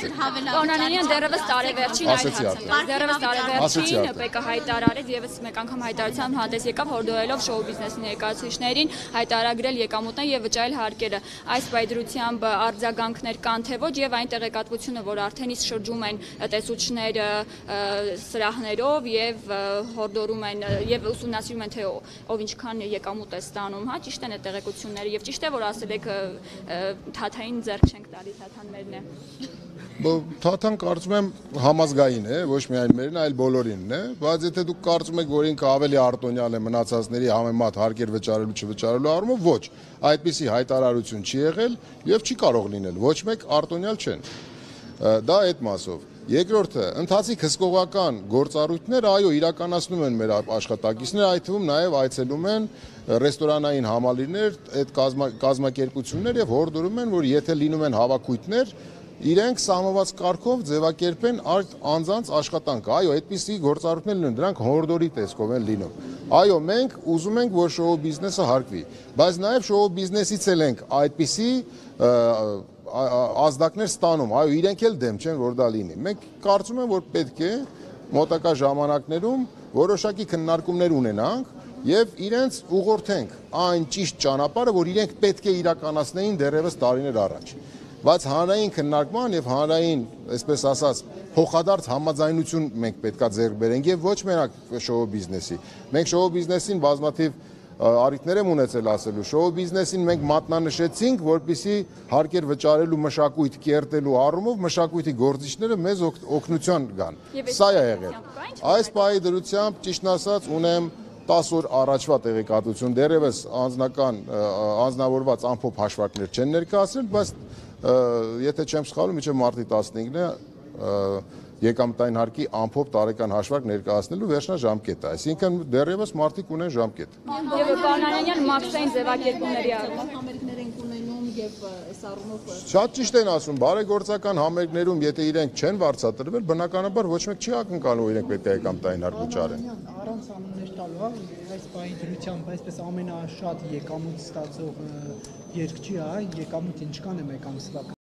հարցրեք։ Պարոն դեռևս տարեվերջին Ասեցի արդեն։ Դեռևս Ասեցի տարեվերջին արդեն։ ՊԿ հայտարարեց եւս մեկ անգամ հայտարարության հանդես եկավ հորդորելով շոու բիզնեսի ներկայացուցիչներին հայտարարել եկամուտն եւ վճարել հարկերը։ Այս բայդրությամբ արձագանքներ կան թե ոչ եւ այն տեղեկատվությունը, որ արդեն իսկ շրջում են տեսուչներ սրահներով եւ հորդորում են եւ ուսումնասիրում են թե ով ինչքան եկամուտ է ստանում, հա, ճիշտ են այդ տեղեկությունները եւ ճիշտ է որ ասել եք թաթային ձեռք չենք տալի, թաթաններն է։ Թաթան կարծում եմ համազգային է, ոչ միայն մերն, այլ բոլորինն է, բայց եթե դուք կարծում եք, որ ինքը ավելի արտոնյալ է մնացածների համեմատ հարկեր վճարելու չվճարելու առումով, ոչ, այդպիսի հայտարարություն չի եղել եւ չի կարող լինել, ոչ մեկ արտոնյալ չեն։ Դա այդ մասով։ Երկրորդը, ընթացիկ հսկողական գործառույթներ, այո, իրականացնում են մեր աշխատակիցները, այդ թվում նաև այցելում են ռեստորանային համալիրներ, այդ կազմակերպություններ եւ հորդորում են, որ եթե լինում են հավաքույթներ, իրենք սահմանված կարգով ձևակերպեն անձանց աշխատանքը։ Այո, այդպիսի գործառույթներ լինեն, դրանք հորդորի տեսքով են լինում։ Այո, մենք ուզում ենք, որ շոու բիզնեսը հարգվի, բայց նաև շոու բիզնեսից էլ ենք այդպիսի ազդակներ ստանում, այո, իրենք էլ դեմ չեն, որ դա լինի։ Մենք կարծում ենք, որ պետք է մոտակա ժամանակներում որոշակի քննարկումներ ունենանք եւ իրենց ուղղորդենք այն ճիշտ ճանապարհը, որ իրենք պետք է իրականացնեին դեռևս տարիներ առաջ։ Բայց հանրային քննարկման եւ հանրային, այսպես ասած, փոխադարձ համաձայնություն մենք պետքա ձեռք բերենք եւ ոչ մենակ շոու բիզնեսի։ Մենք շոու բիզնեսին բազմաթիվ առիթներ եմ ունեցել ասելու, շոու բիզնեսին մենք մատնանշեցինք, որպեսզի հարկեր վճարելու մշակույթ կերտելու առումով մշակույթի գործիչները մեզ օգնության գան։ Սա է եղել։ Այս պահի դրությամբ ճիշտն ասած ունեմ 10 օր առաջվա տեղեկատվություն, դեռևս անձնավորված ամփոփ հաշվարկներ չեն ներկայացրել, բայց եթե չեմ սխալվում, մինչև մարտի 15-ն է եկամտային հարկի ամփոփ տարեկան հաշվարկ ներկայացնելու վերջնաժամկետը, այսինքն դեռևս մարդիկ ունեն ժամկետ։ Եվ պարոն մաքսային ձևակերպումների առումով համերգներ են ունենում եւ այս առումով Շատ ճիշտ են ասում, բարեգործական համերգներում եթե իրենք չեն վարձատրվել, բնականաբար ոչ մեկ չի ակնկալում, որ իրենք պետք է եկամտային հարկ վճարեն։ Առանց անուններ տալու, այս պահի դրությամբ այսպես ամենաշատ եկամուտ ստացող երկչի է, եկամուտ ինչքան է մեկ ամսվա։